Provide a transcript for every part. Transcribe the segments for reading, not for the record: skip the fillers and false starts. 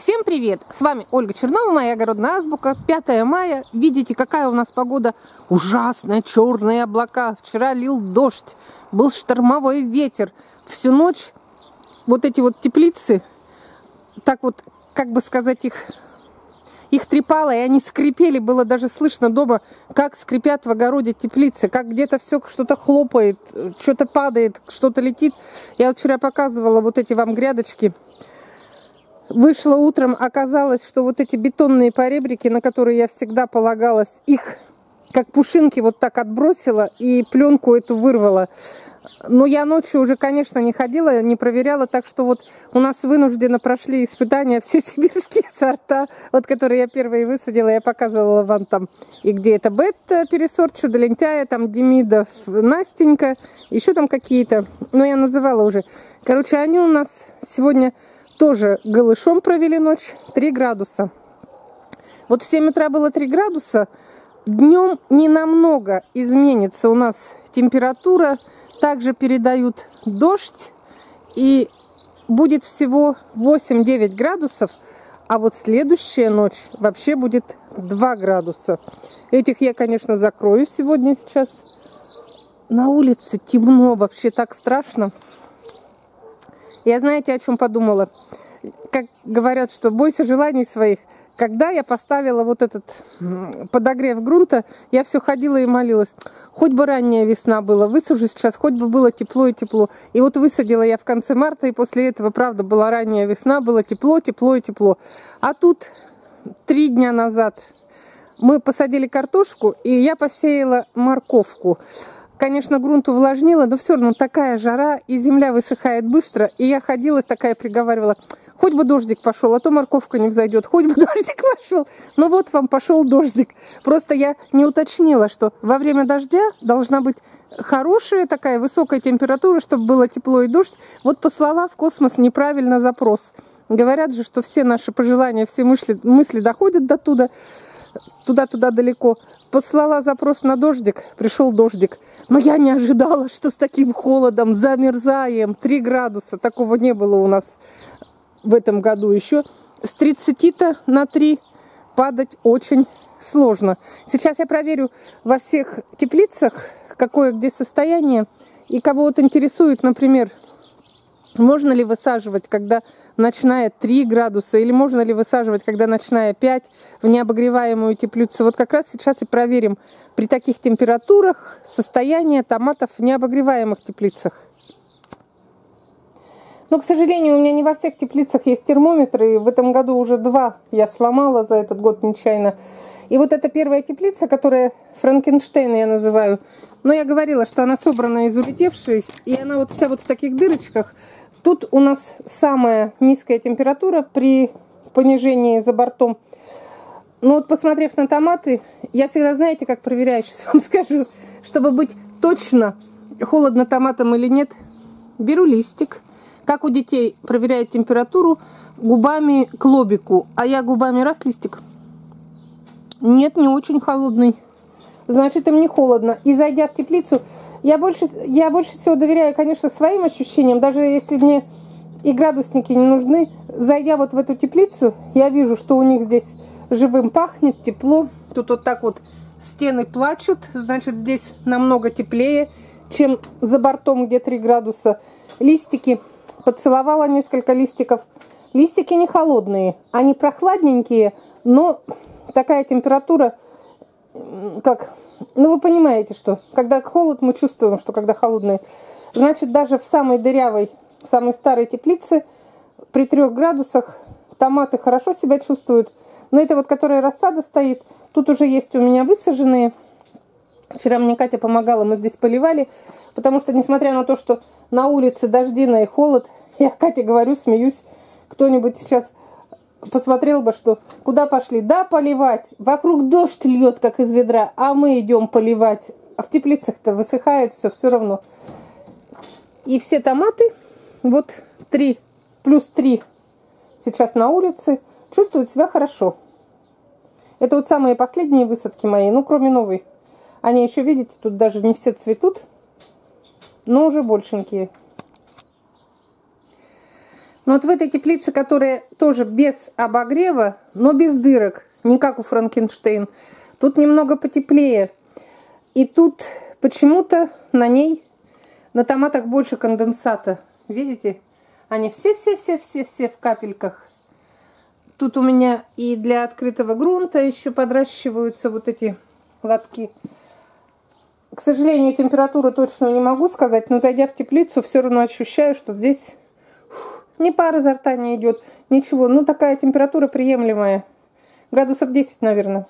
Всем привет! С вами Ольга Чернова, моя огородная азбука. 5 мая. Видите, какая у нас погода? Ужасная, черные облака. Вчера лил дождь, был штормовой ветер. Всю ночь вот эти вот теплицы, так вот, как бы сказать, их трепало, и они скрипели. Было даже слышно дома, как скрипят в огороде теплицы, как где-то все что-то хлопает, что-то падает, что-то летит. Я вот вчера показывала вот эти вам грядочки. Вышла утром, оказалось, что вот эти бетонные поребрики, на которые я всегда полагалась, их как пушинки вот так отбросила и пленку эту вырвала. Но я ночью уже, конечно, не ходила, не проверяла, так что вот у нас вынужденно прошли испытания все сибирские сорта, вот которые я первые высадила, я показывала вам там, и где это бета пересорт, чудо-лентяя, там Демидов, Настенька, еще там какие-то, но я называла уже. Короче, они у нас сегодня тоже голышом провели ночь, 3 градуса. Вот в 7 утра было 3 градуса. Днем не намного изменится у нас температура. Также передают дождь. И будет всего 8-9 градусов. А вот следующая ночь вообще будет 2 градуса. Этих я, конечно, закрою сегодня сейчас. На улице темно, вообще так страшно. Я, знаете, о чем подумала? Как говорят, что бойся желаний своих. Когда я поставила вот этот подогрев грунта, я все ходила и молилась. Хоть бы ранняя весна была, высажу сейчас, хоть бы было тепло и тепло. И вот высадила я в конце марта, и после этого, правда, была ранняя весна, было тепло, тепло и тепло. А тут 3 дня назад мы посадили картошку, и я посеяла морковку. Конечно, грунт увлажнила, но все равно такая жара, и земля высыхает быстро. И я ходила такая, приговаривала, хоть бы дождик пошел, а то морковка не взойдет, хоть бы дождик пошел. Ну вот вам пошел дождик. Просто я не уточнила, что во время дождя должна быть хорошая такая высокая температура, чтобы было тепло и дождь. Вот послала в космос неправильно запрос. Говорят же, что все наши пожелания, все мысли доходят до туда. Туда-туда далеко. Послала запрос на дождик, пришел дождик. Но я не ожидала, что с таким холодом замерзаем. 3 градуса. Такого не было у нас в этом году еще. С 30-то на 3 падать очень сложно. Сейчас я проверю во всех теплицах, какое где состояние. И кого вот интересует, например, можно ли высаживать, когда ночная 3 градуса, или можно ли высаживать, когда ночная 5 в необогреваемую теплицу. Вот как раз сейчас и проверим при таких температурах состояние томатов в необогреваемых теплицах. Но, к сожалению, у меня не во всех теплицах есть термометры, и в этом году уже 2 я сломала за этот год нечаянно. И вот эта первая теплица, которая Франкенштейн я называю, но я говорила, что она собрана из улетевшей, и она вот вся вот в таких дырочках. Тут у нас самая низкая температура при понижении за бортом. Ну вот, посмотрев на томаты, я всегда, знаете, как проверяю, сейчас вам скажу, чтобы быть точно, холодно томатам или нет, беру листик. Как у детей проверяют температуру губами к лобику. А я губами раз листик. Нет, не очень холодный. Значит, им не холодно. И зайдя в теплицу, я больше всего доверяю, конечно, своим ощущениям. Даже если мне и градусники не нужны, зайдя вот в эту теплицу, я вижу, что у них здесь живым пахнет, тепло. Тут вот так вот стены плачут, значит, здесь намного теплее, чем за бортом, где 3 градуса. Листики, поцеловала несколько листиков. Листики не холодные, они прохладненькие, но такая температура, как... Ну, вы понимаете, что когда холод, мы чувствуем, что когда холодный. Значит, даже в самой дырявой, в самой старой теплице при 3 градусах томаты хорошо себя чувствуют. Но это вот, которая рассада стоит, тут уже есть у меня высаженные. Вчера мне Катя помогала, мы здесь поливали. Потому что, несмотря на то, что на улице дождина и холод, я Кате говорю, смеюсь, кто-нибудь сейчас... посмотрел бы, что куда пошли. Да, поливать. Вокруг дождь льет, как из ведра, а мы идем поливать. А в теплицах-то высыхает все равно. И все томаты, вот 3, плюс 3 сейчас на улице, чувствуют себя хорошо. Это вот самые последние высадки мои, ну, кроме новой. Они еще, видите, тут даже не все цветут, но уже большенькие. Но вот в этой теплице, которая тоже без обогрева, но без дырок, не как у Франкенштейн, тут немного потеплее. И тут почему-то на ней, на томатах больше конденсата. Видите? Они все в капельках. Тут у меня и для открытого грунта еще подращиваются вот эти лотки. К сожалению, температуру точно не могу сказать, но зайдя в теплицу, все равно ощущаю, что здесь ни пар изо рта не идет, ничего. Ну, такая температура приемлемая. Градусов 10, наверное.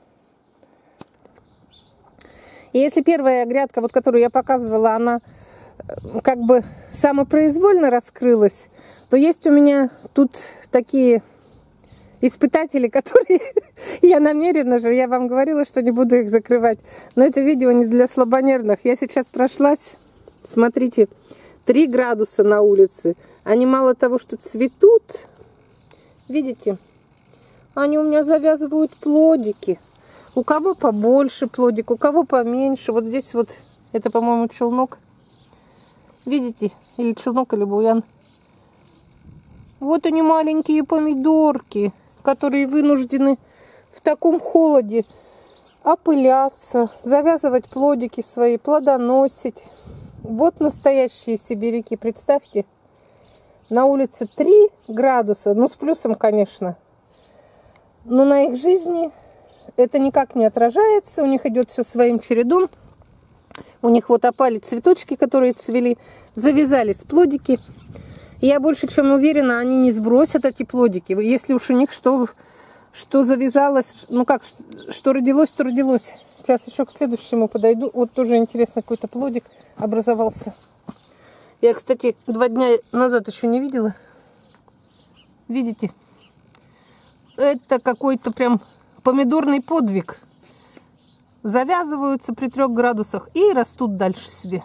И если первая грядка, вот которую я показывала, она как бы самопроизвольно раскрылась, то есть у меня тут такие испытатели, которые я намеренно же, я вам говорила, что не буду их закрывать. Но это видео не для слабонервных. Я сейчас прошлась, смотрите, 3 градуса на улице. Они мало того, что цветут, видите, они у меня завязывают плодики. У кого побольше плодик, у кого поменьше. Вот здесь вот, это, по-моему, челнок. Видите? Или челнок, или буян. Вот они, маленькие помидорки, которые вынуждены в таком холоде опыляться, завязывать плодики свои, плодоносить. Вот настоящие сибиряки, представьте. На улице 3 градуса, ну с плюсом, конечно. Но на их жизни это никак не отражается, у них идет все своим чередом. У них вот опали цветочки, которые цвели, завязались плодики. Я больше чем уверена, они не сбросят эти плодики. Если уж у них что завязалось, ну как, что родилось, то родилось. Сейчас еще к следующему подойду. Вот тоже интересно, какой-то плодик образовался. Я, кстати, 2 дня назад еще не видела. Видите? Это какой-то прям помидорный подвиг. Завязываются при 3 градусах и растут дальше себе.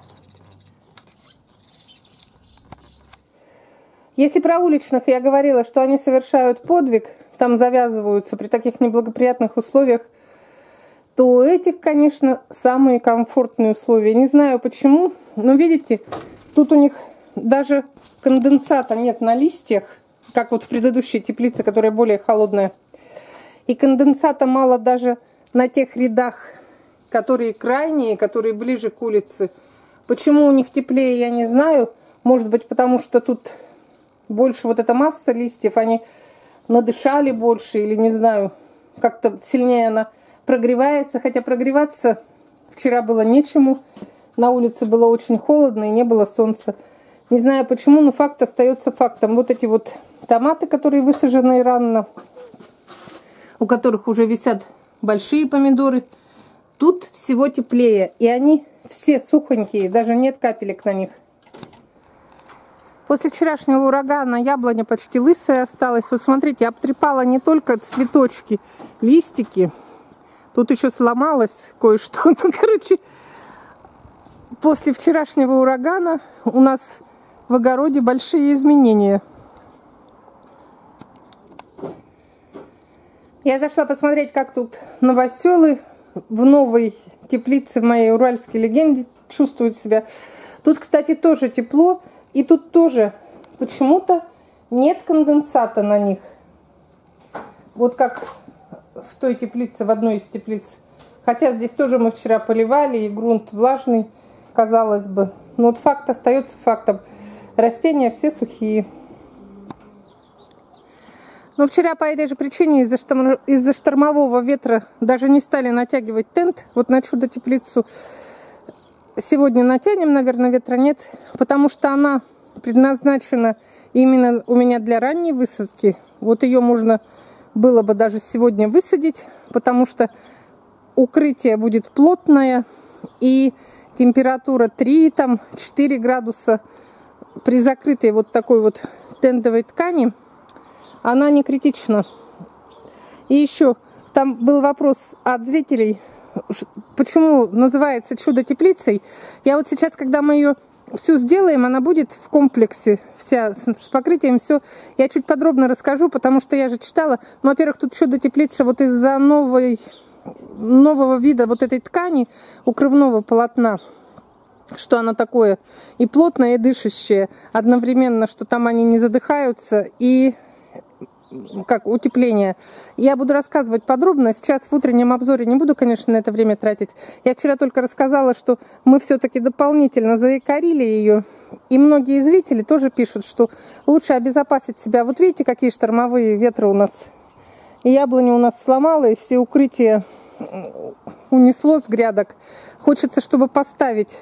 Если про уличных я говорила, что они совершают подвиг, там завязываются при таких неблагоприятных условиях, то у этих, конечно, самые комфортные условия. Не знаю почему, но видите, тут у них даже конденсата нет на листьях, как вот в предыдущей теплице, которая более холодная. И конденсата мало даже на тех рядах, которые крайние, которые ближе к улице. Почему у них теплее, я не знаю. Может быть, потому что тут больше вот эта масса листьев, они надышали больше, или не знаю, как-то сильнее она прогревается. Хотя прогреваться вчера было нечему. На улице было очень холодно и не было солнца. Не знаю почему, но факт остается фактом. Вот эти вот томаты, которые высажены рано, у которых уже висят большие помидоры, тут всего теплее. И они все сухонькие, даже нет капелек на них. После вчерашнего урагана яблоня почти лысая осталась. Вот смотрите, обтрепала не только цветочки, листики. Тут еще сломалось кое-что. Ну, короче, после вчерашнего урагана у нас в огороде большие изменения. Я зашла посмотреть, как тут новоселы в новой теплице в моей уральской легенде чувствуют себя. Тут, кстати, тоже тепло. И тут тоже почему-то нет конденсата на них. Вот как в той теплице, в одной из теплиц. Хотя здесь тоже мы вчера поливали, и грунт влажный, казалось бы. Но вот факт остается фактом. Растения все сухие. Но вчера по этой же причине из-за штормового ветра даже не стали натягивать тент вот на чудо-теплицу. Сегодня натянем, наверное, ветра нет, потому что она предназначена именно у меня для ранней высадки. Вот ее можно было бы даже сегодня высадить, потому что укрытие будет плотное и температура 3-4 градуса при закрытой вот такой вот тентовой ткани, она не критична. И еще там был вопрос от зрителей, почему называется чудо-теплицей. Я вот сейчас, когда мы ее всю сделаем, она будет в комплексе вся с покрытием, все. Я чуть подробно расскажу, потому что я же читала. Ну, во-первых, тут чудо-теплица вот из-за нового вида вот этой ткани, укрывного полотна. что оно такое и плотное, и дышащее. Одновременно, что там они не задыхаются, и как утепление. Я буду рассказывать подробно. Сейчас в утреннем обзоре не буду, конечно, на это время тратить. Я вчера только рассказала, что мы все-таки дополнительно заякорили ее. И многие зрители тоже пишут, что лучше обезопасить себя. Вот видите, какие штормовые ветры у нас. И яблоню у нас сломало, и все укрытия унесло с грядок. Хочется, чтобы поставить,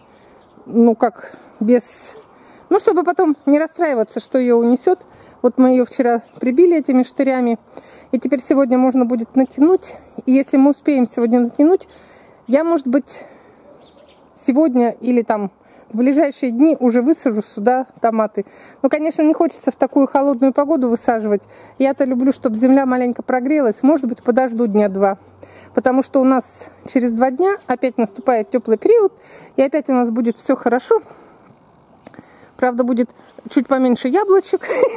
ну как, без... Ну, чтобы потом не расстраиваться, что ее унесет. Вот мы ее вчера прибили этими штырями. И теперь сегодня можно будет натянуть. И если мы успеем сегодня натянуть, я, может быть, сегодня или там в ближайшие дни уже высажу сюда томаты. Но, конечно, не хочется в такую холодную погоду высаживать. Я-то люблю, чтобы земля маленько прогрелась. Может быть, подожду дня 2. Потому что у нас через 2 дня опять наступает теплый период. И опять у нас будет все хорошо. Правда, будет чуть поменьше яблочек.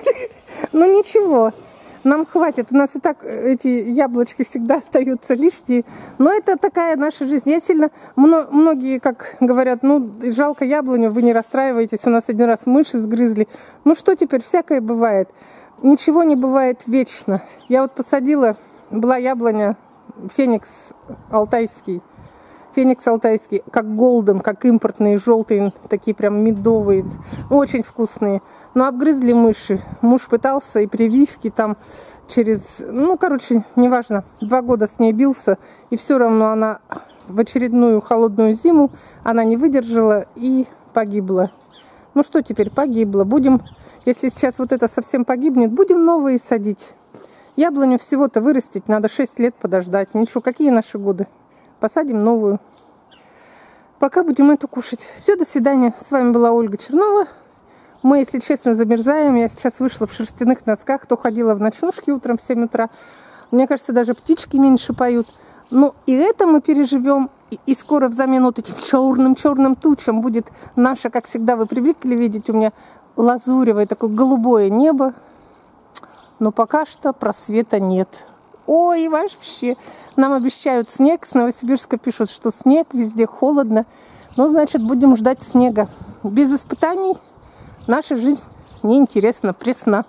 Но ничего, нам хватит. У нас и так эти яблочки всегда остаются лишние. Но это такая наша жизнь. Я сильно... Многие, как говорят, ну, жалко яблоню, вы не расстраиваетесь. У нас один раз мыши сгрызли. Ну, что теперь? Всякое бывает. Ничего не бывает вечно. Я вот посадила, была яблоня Феникс алтайский. Феникс алтайский, как голден, как импортные, желтые, такие прям медовые, очень вкусные. Но обгрызли мыши. Муж пытался и прививки там через, ну, короче, неважно, 2 года с ней бился. И все равно она в очередную холодную зиму, она не выдержала и погибла. Ну что теперь, погибла. Будем, если сейчас вот это совсем погибнет, будем новые садить. Яблоню всего-то вырастить надо 6 лет подождать. Ничего, какие наши годы? Посадим новую. Пока будем эту кушать. Все, до свидания. С вами была Ольга Чернова. Мы, если честно, замерзаем. Я сейчас вышла в шерстяных носках. То ходила в ночнушке утром в 7 утра. Мне кажется, даже птички меньше поют. Но и это мы переживем. И скоро взамен вот этим черным тучам будет наше, как всегда, вы привыкли видеть у меня лазуревое, такое голубое небо. Но пока что просвета нет. Ой, вообще, нам обещают снег, с Новосибирска пишут, что снег, везде холодно. Ну, значит, будем ждать снега. Без испытаний наша жизнь неинтересна, пресна.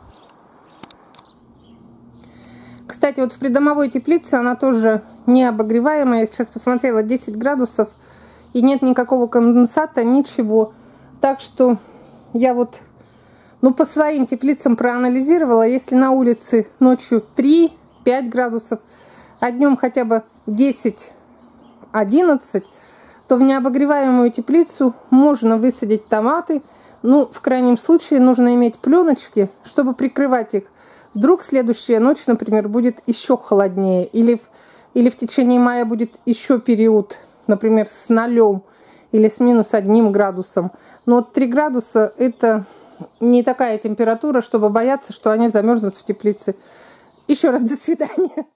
Кстати, вот в придомовой теплице она тоже не обогреваемая. Я сейчас посмотрела, 10 градусов, и нет никакого конденсата, ничего. Так что я вот, ну, по своим теплицам проанализировала. Если на улице ночью 3-5 градусов, а днем хотя бы 10-11, то в необогреваемую теплицу можно высадить томаты. Ну, в крайнем случае, нужно иметь пленочки, чтобы прикрывать их. Вдруг следующая ночь, например, будет еще холоднее. Или в течение мая будет еще период, например, с 0 или с -1 градусом. Но 3 градуса – это не такая температура, чтобы бояться, что они замерзнут в теплице. Еще раз до свидания.